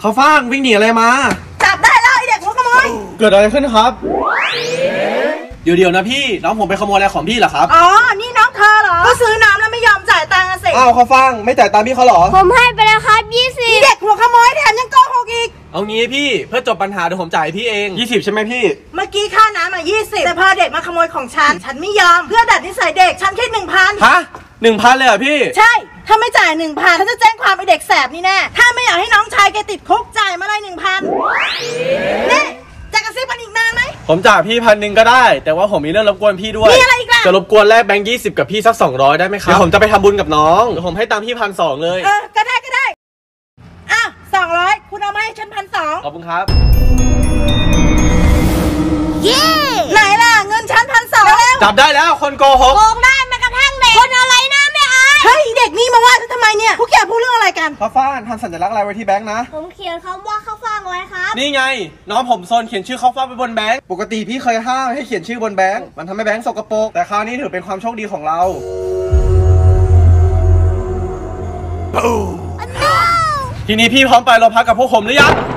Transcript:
เขาฟ้างวิ่งหนีอะไรมาจับได้แล้วไอเด็กหัวขโมยเกิดอะไรขึ้นครับเดี๋ยวนะพี่น้องผมไปขโมยอะไรของพี่เหรอครับอ๋อนี่น้องเธอเหรอก็ซื้อน้ำแล้วไม่ยอมจ่ายตังค์สิอ้าวเขาฟ้างไม่จ่ายตังค์พี่เขาเหรอผมให้ไปแล้วครับ20 เด็กหัวขโมยแถมยังโกหกอีกเอางี้พี่เพื่อจบปัญหาเดี๋ยวผมจ่ายพี่เอง20ใช่ไหมพี่เมื่อกี้ค่าน้ำ20แต่พอเด็กมาขโมยของฉันไม่ยอมเพื่อดัดนิสัยเด็กฉันแค่1,000 ฮะ1,000เลยเหรอพี่ใช่ถ้าไม่จ่าย1,000ฉันจะแจ้งความไอเด็กแสบนี่แน่ถ้าไม่อยากให้น้องชายแกติดคุกจ่ายมาเลย1,000นี่จะกระซิบกันอีกนานไหมผมจ่ายพี่1,000ก็ได้แต่ว่าผมมีเรื่องรบกวนพี่ด้วยมีอะไรอีกล่ะจะรบกวนแลกแบงค์20กับพี่สัก200ได้ไหมครับเดี๋ยวผมจะไปทำบุญกับน้องเดี๋ยวผมให้ตังค์พี่1,200เลยก็ได้อ้าว200คุณเอามาให้ฉัน1,200 ขอบคุณครับเย้ไหนล่ะเงินฉัน1,200แล้วจับได้แล้วคนโกหกโกงได้แม้กระทั่งเด็กคนอะไรนะไม่อายเฮ้ยเด็กนี่มาว่าฉันทำไมเนี่ยพวกแกพูดเรื่องอะไรกันข้าวฟ่างทำสัญลักษณ์อะไรไว้ที่แบงค์นะผมเขียนคำว่าข้าวฟ่างไว้ครับนี่ไงน้องผมโซนเขียนชื่อข้าวฟ่างไปบนแบงค์ปกติพี่เคยห้ามให้เขียนชื่อบนแบงค์มันทำให้แบงค์สกปรกแต่คราวนี้ถือเป็นความโชคดีของเราทีนี้พี่พร้อมไปโรงพักกับพวกผมหรือยัง